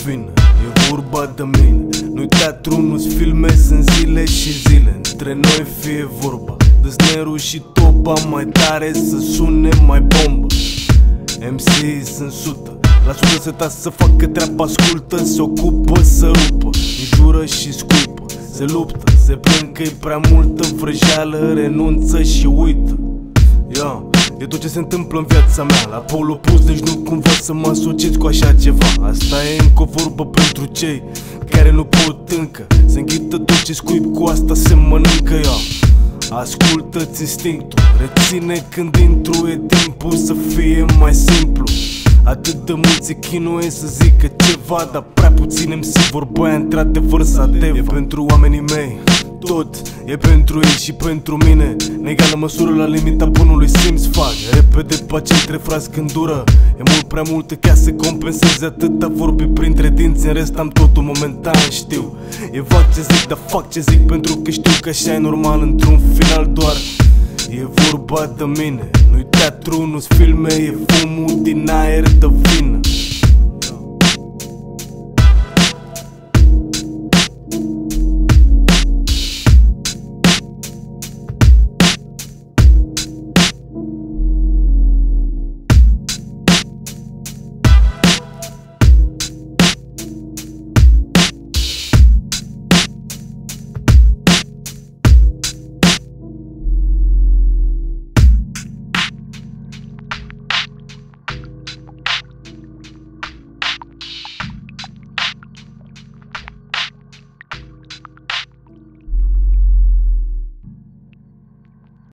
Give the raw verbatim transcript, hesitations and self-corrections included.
vină, e vorba de mine. Nu-i teatru, nu-s filme, sunt zile și zile. Între noi fie vorba de snerul și toba, mai tare să sune mai bombă. M C sunt sută, la sută se tasă să facă treaba, ascultă, se ocupă să rupă, înjură și scuipă, se luptă, se plâng că-i prea multă vrăjeală, renunță și uită. Yeah. E tot ce se întâmplă în viața mea, la pol opus, deci nu cumva să mă asociez cu așa ceva. Asta e încă o vorbă pentru cei care nu pot încă. Se înghită tot ce scuip, cu asta se mănâncă. Ea ascultă-ți instinctul, reține când intru, e timpul să fie mai simplu. Atât de mulți se chinuie să zică ceva, dar prea puțin îmi se vorba într-adevăr să adeva. E pentru oamenii mei, tot e pentru ei și pentru mine. În egală măsură, la limita bunului simț fac repede pace între frați când dură. E mult prea multă ca să compenseze atâta vorbi printre dinți. În rest am totul momentan, știu. E vag ce zic, dar fac ce zic, pentru că știu că așa e normal într-un final. Doar e vorba de mine, nu-i teatru, nu-s filme, e fumul din aer de vină.